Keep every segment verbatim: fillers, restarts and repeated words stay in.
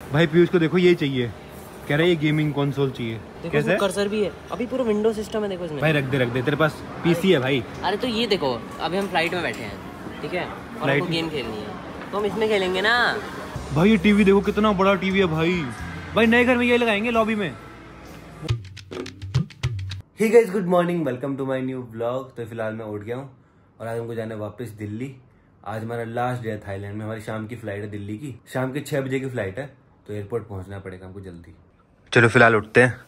भाई पीयूष को देखो ये चाहिए, कह रहा है ये गेमिंग कंसोल चाहिए। कैसे? कर्सर भी है, अभी पूरा विंडो सिस्टम है, देखो इसमें। भाई रख दे रख दे, तेरे पास पीसी है भाई। अरे तो ये देखो, अभी हम फ्लाइट में बैठे हैं, ठीक है, और हमको गेम खेलनी है तो हम इसमें खेलेंगे ना। भाई ये टीवी देखो कितना बड़ा टीवी है भाई। भाई नए घर में ये लगाएंगे लॉबी में। Hey guys, good morning, welcome to my new vlog. तो फिलहाल मैं उठ गया हूँ और आज हमको जाना है वापस दिल्ली। आज हमारा लास्ट डे है थाईलैंड में। हमारी शाम की फ्लाइट है दिल्ली की, शाम के छह बजे की फ्लाइट है, तो एयरपोर्ट पहुंचना पड़ेगा हमको जल्दी। चलो फिलहाल उठते हैं।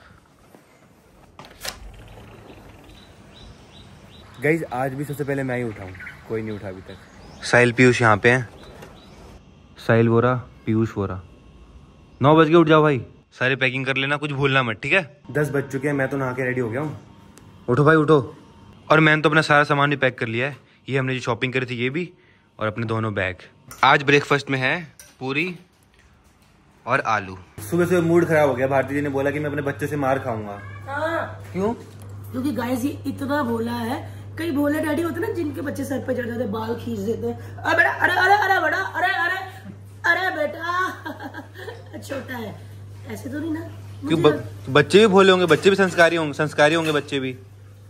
गाइस आज भी सबसे पहले मैं ही उठाऊं, कोई नहीं उठा अभी तक। साहिल पीयूष यहाँ पे हैं। साहिल बोरा, पीयूष बोरा। नौ बज के उठ जाओ भाई, सारी पैकिंग कर लेना, कुछ भूलना मत, ठीक है। दस बज चुके हैं, मैं तो नहा के रेडी हो गया हूँ। उठो भाई उठो। और मैंने तो अपना सारा सामान भी पैक कर लिया है। ये हमने जो शॉपिंग करी थी ये भी, और अपने दोनों बैग। आज ब्रेकफास्ट में है पूरी और आलू। सुबह सुबह मूड खराब हो गया। भारती जी ने बोला कि मैं अपने बच्चे से मार खाऊंगा। हाँ। क्यों? क्योंकि गाइस ये इतना भोला है। कई भोले डैडी होते ना जिनके बच्चे सर पे चढ़ जाते, बाल खींच देते, अरे बेटा, अरे अरे अरे बेटा, अरे अरे अरे बेटा छोटा है, ऐसे तो नहीं ना। क्यों ब, बच्चे भी भोले होंगे, बच्चे भी संस्कारी होंगे, संस्कारी होंगे बच्चे भी।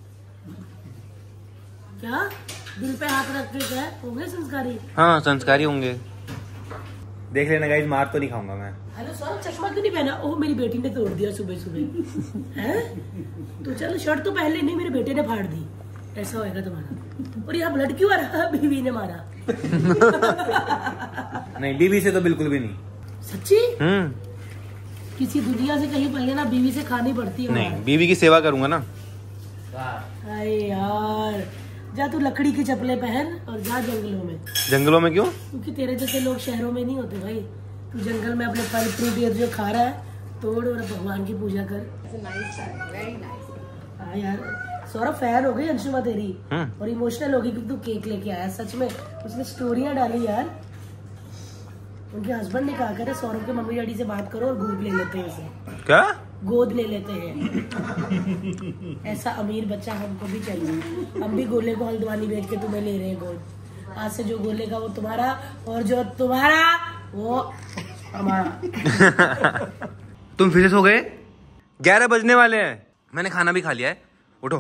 क्या दिल पे हाथ रख के क्या होंगे संस्कारी? हाँ संस्कारी होंगे। देख लेना गाइस, मार तो नहीं खाऊंगा मैं। हेलो सर, चश्मा क्यों नहीं पहना? ओह मेरी बेटी ने तोड़ दिया सुबह सुबह हैं? तो चलो शर्ट तो पहले नहीं, मेरे बेटे ने फाड़ दी, ऐसा होएगा तुम्हारा। और यहाँ ब्लड क्यों आ रहा? बीवी ने मारा। नहीं, बीवी से तो बिल्कुल भी नहीं। सच्ची? हम्म। किसी दुनिया से कहीं पहले ना बीवी से खानी पड़ती है। नहीं, बीवी की सेवा करूंगा ना। अरे यार जा तू लकड़ी की चप्पलें पहन और जा जंगलों में। जंगलों में क्यों? क्योंकि तेरे जैसे लोग शहरों में नहीं होते भाई। तू जंगल में अपने फल फ्रूट ये जो खा रहा है तोड़ और भगवान की पूजा कर। हाँ यार, सौरभ फैन हो गई अंशुमा तेरी, और इमोशनल होगी क्योंकि तू केक लेके आया। सच में उसने स्टोरियां डाली यार। उनके हस्बैंड ने कहा करे सौरभ के मम्मी डैडी से बात करो और गोद ले लेते हैं उसे। क्या? गोद ले लेते हैं। ऐसा अमीर बच्चा हमको भी चाहिए। हम भी गोले को हल्द्वानी भेज के तुम्हें ले रहे हैं गोद। आज से जो गोलेगा वो तुम्हारा, और जो तुम्हारा वो हमारा। तुम फिर से सो गए? ग्यारह बजने वाले हैं, मैंने खाना भी खा लिया है। उठो।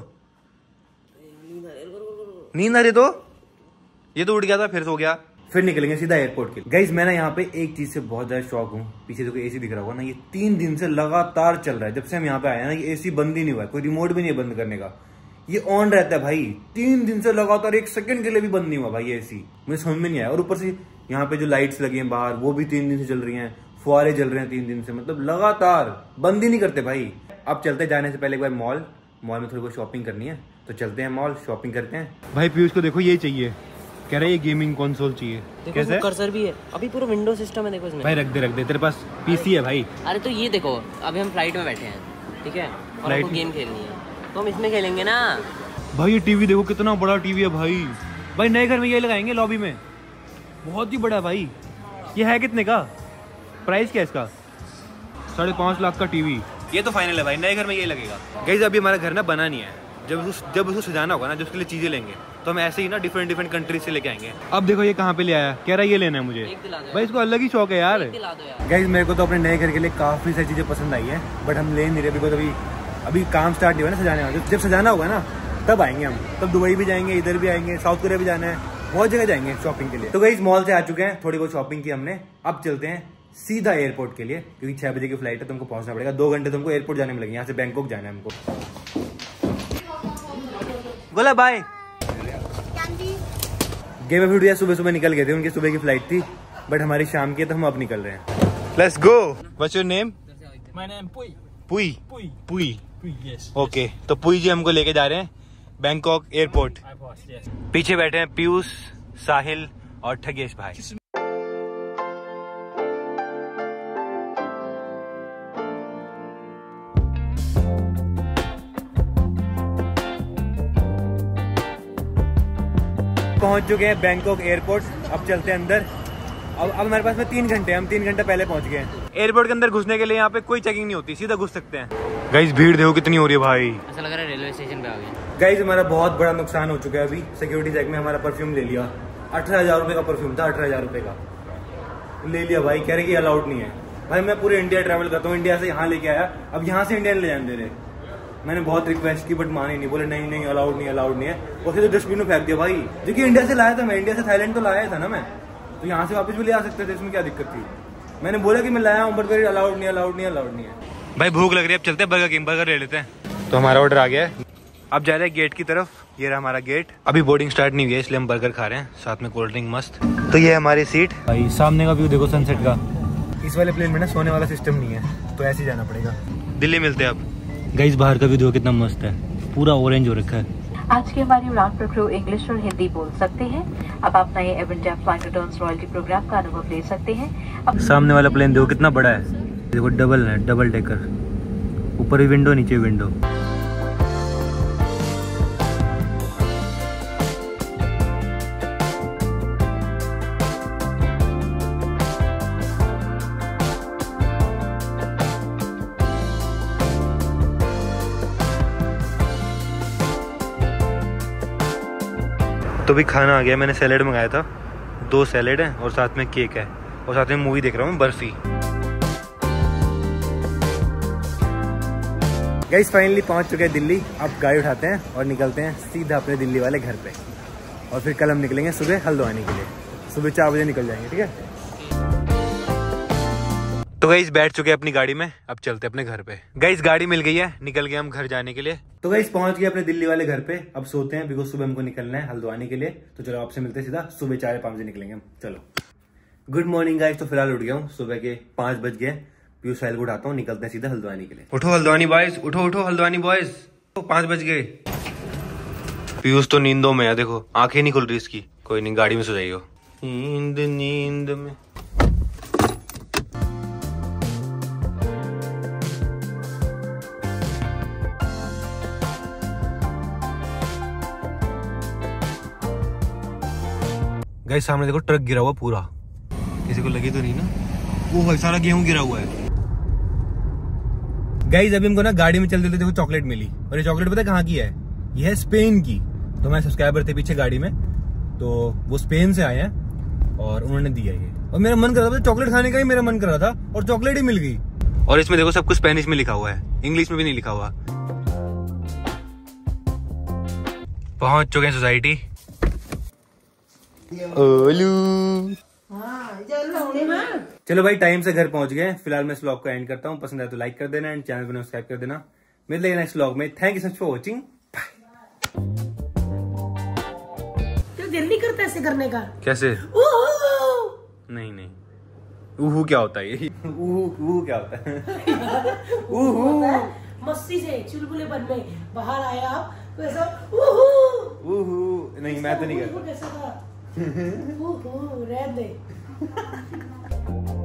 नींद आ रही तो ये तो उठ गया था, फिर सो गया। फिर निकलेंगे सीधा एयरपोर्ट के लिए। गाइस मैं ना यहाँ पे एक चीज से बहुत ज्यादा शौक हूँ। पीछे देखो एसी दिख रहा होगा ना, ये तीन दिन से लगातार चल रहा है। जब से हम यहाँ पे आए हैं ना, ये एसी बंद ही नहीं हुआ है, कोई रिमोट भी नहीं है बंद करने का। ये ऑन रहता है भाई, तीन दिन से लगातार, एक सेकंड के लिए भी बंद नहीं हुआ भाई ये एसी। मुझे समझ में नहीं आया। और ऊपर से यहाँ पे जो लाइट्स लगी हैं बाहर, वो भी तीन दिन से चल रही हैं, फुहारे जल रहे हैं तीन दिन से, मतलब लगातार बंद ही नहीं करते भाई। अब चलते, जाने से पहले एक बार मॉल मॉल में थोड़ी बहुत शॉपिंग करनी है, तो चलते हैं मॉल, शॉपिंग करते हैं। भाई पीयूष को देखो ये चाहिए, कह रहा है ये गेमिंग कंसोल चाहिए। कैसे? कर्सर भी है, अभी पूरा विंडो सिस्टम है, देखो इसमें। भाई रख दे रख दे, तेरे पास पीसी है भाई। अरे तो ये देखो, अभी हम फ्लाइट में बैठे हैं, ठीक है, और हमको गेम खेलनी है तो हम इसमें खेलेंगे ना। भाई ये टीवी देखो कितना बड़ा टीवी है भाई। भाई नए घर में ये लगाएंगे लॉबी में, बहुत ही बड़ा भाई। ये है कितने का? प्राइस क्या है इसका? साढ़े पाँच लाख का टीवी। ये तो फाइनल है भाई, नए घर में ये लगेगा। गाइस अभी हमारा घर ना बना नहीं है, जब उस जब उसको सजाना होगा ना, जो उसके लिए चीजें लेंगे, तो हम ऐसे ही ना डिफरेंट डिफरेंट कंट्रीज से लेके आएंगे। अब देखो ये कहाँ पे ले आया, कह रहा है ये लेना है मुझे। भाई इसको अलग ही शौक है यार। गाइस मेरे को तो अपने नए घर के लिए काफी सारी चीजें पसंद आई है, बट हम ले नहीं रहे बिकॉज अभी अभी काम स्टार्ट नहीं हुआ ना सजाने वाला। जब सजाना होगा ना तब आएंगे हम, तब दुबई भी जाएंगे, इधर भी आएंगे, साउथ कोरिया भी जाना है, बहुत जगह जाएंगे शॉपिंग के लिए। तो गाइस मॉल से आ चुके हैं, थोड़ी बहुत शॉपिंग की हमने। अब चलते हैं सीधा एयरपोर्ट के लिए, क्योंकि छह बजे की फ्लाइट है, तुमको पहुंचना पड़ेगा। दो घंटे तुमको एयरपोर्ट जाने में लगेंगे, यहाँ से बैंकॉक जाना है हमको। बोला बाय। गेम ऑफ इंडिया सुबह सुबह निकल गए थे, उनकी सुबह की फ्लाइट थी, बट हमारी शाम की है, तो हम अब निकल रहे हैं। Let's go. What's your name? My name Pui. Pui Pui Pui Pui yes. Okay, तो पुई जी हमको लेके जा रहे हैं बैंकॉक एयरपोर्ट। पीछे बैठे हैं पीयूष, साहिल और ठगेश भाई। पहुंच चुके हैं बैंकॉक एयरपोर्ट। अब चलते हैं अंदर। अब अब हमारे पास में तीन घंटे, हम तीन घंटे पहले पहुंच गए हैं। एयरपोर्ट के अंदर घुसने के लिए यहाँ पे कोई चेकिंग नहीं होती, सीधा घुस सकते हैं। गाइस भीड़ देखो कितनी हो रही है भाई, ऐसा लग रहा है रेलवे स्टेशन पे आ गए। गाइस हमारा बहुत बड़ा नुकसान हो चुका है। अभी सिक्योरिटी चेक में हमारा परफ्यूम ले लिया, अठारह हजार रुपए का परफ्यूम था, अठारह हजार रुपए का ले लिया भाई। कह रहे कि अलाउड नहीं है। भाई मैं पूरे इंडिया ट्रैवल करता हूँ, इंडिया से यहाँ लेके आया, अब यहाँ से इंडिया ले जाने दे रहे। मैंने बहुत रिक्वेस्ट की बट माने नहीं, बोले नहीं नहीं अलाउड नहीं अलाउड नहीं है, और फिर तो डस्टबिन में फेंक दिया। भाई देखिए इंडिया से लाया था मैं, इंडिया से थाईलैंड तो लाया था ना मैं, तो यहाँ से वापस भी ले आ सकते थे, इसमें क्या दिक्कत थी। मैंने बोला कि मैं लाया हूँ बट अलाउड नहीं अलाउड नहीं अलाउड नहीं है। भाई भूख लग रही है, अब चलते हैं बर्गर किंग, बर्गर ले लेते हैं। तो हमारा ऑर्डर आ गया है, अब जा रहे हैं गेट की तरफ। ये रहा हमारा गेट, अभी बोर्डिंग स्टार्ट नहीं हुई है इसलिए हम बर्गर खा रहे हैं, साथ में कोल्ड ड्रिंक मस्त। तो ये है हमारी सीट। भाई सामने का व्यू देखो सनसेट का। इस वाले प्लेन में ना सोने वाला सिस्टम नहीं है, तो ऐसे ही जाना पड़ेगा। दिल्ली मिलते हैं अब। गाइस बाहर का व्यू देखो कितना मस्त है, पूरा ऑरेंज हो रखा है। आज की हमारी उड़ान पर क्रू इंग्लिश और हिंदी बोल सकते हैं। अब आप नए Air India flight returns royalty program का अनुभव ले सकते हैं। अब सामने वाला प्लेन देखो कितना बड़ा है, देखो डबल है, डबल डेकर, ऊपर भी विंडो नीचे विंडो। तो भी खाना आ गया, मैंने सैलेड मंगाया था, दो सैलेड है और साथ में केक है, और साथ में मूवी देख रहा हूँ बर्फी। गाइस फाइनली पहुंच चुके हैं दिल्ली, अब गाड़ी उठाते हैं और निकलते हैं सीधा अपने दिल्ली वाले घर पे, और फिर कल हम निकलेंगे सुबह हल्द्वानी के लिए, सुबह चार बजे निकल जाएंगे, ठीक है। तो गाइस बैठ चुके हैं अपनी गाड़ी में, अब चलते हैं अपने घर पे। गाइस गाड़ी मिल गई है, निकल गए हम घर जाने के लिए। तो गाइस पहुंच गए अपने दिल्ली वाले घर पे, अब सोते हैं बिकॉज सुबह हमको निकलना है हल्द्वानी के लिए। तो चलो आपसे मिलते हैं सीधा सुबह चार या पाँच बजे निकलेंगे हम, चलो। गुड मॉर्निंग गाइस, तो फिलहाल उठ गया हूँ, सुबह के पाँच बज गए। पीयूष साहिल को उठाता हूँ, निकलते हैं सीधा हल्द्वानी के लिए। उठो हल्द्वानी बॉयज, उठो उठो हल्द्वानी बॉयज, पाँच बज गए। पीयूष तो नींदों में है, देखो आंखें नहीं खुल रही इसकी। कोई नहीं, गाड़ी में सो जाइयो। नींद नींद में। गाइस सामने देखो ट्रक गिरा हुआ पूरा, किसी को लगी तो नहीं ना? वो भाई सारा गेहूं गिरा हुआ है। गाइस अभी हमको ना गाड़ी में चलते देखो चॉकलेट मिली, और ये चॉकलेट पता है कहाँ की है? ये है स्पेन की। तो हमारे सब्सक्राइबर थे पीछे गाड़ी में, तो वो स्पेन से आए हैं और उन्होंने दिया ये, और मेरा मन कर रहा था चॉकलेट खाने का ही मेरा मन कर रहा था, और चॉकलेट ही मिल गई। और इसमें देखो सब कुछ स्पेनिश में लिखा हुआ है, इंग्लिश में भी नहीं लिखा हुआ। पहुंच चुके हैं सोसाइटी। ओलू चलो भाई टाइम से घर पहुंच गए। फिलहाल मैं इस व्लॉग को एंड करता हूँ, पसंद आया तो लाइक कर देना एंड चैनल को सब्सक्राइब कर देना। मिलते हैं नेक्स्ट व्लॉग में। Thank you so much for watching. तो दिल नहीं करता ऐसे करने का? कैसे? नहीं नहीं, ऊहू क्या होता है ये? ऊहू ऊहू क्या होता है? ऊहू मस्ती से चुलबुले बनने बाहर आया तो ऐसा ऊहू ऊहू। नहीं मैं तो नहीं करता। कैसा था? ऊहू रहने दे।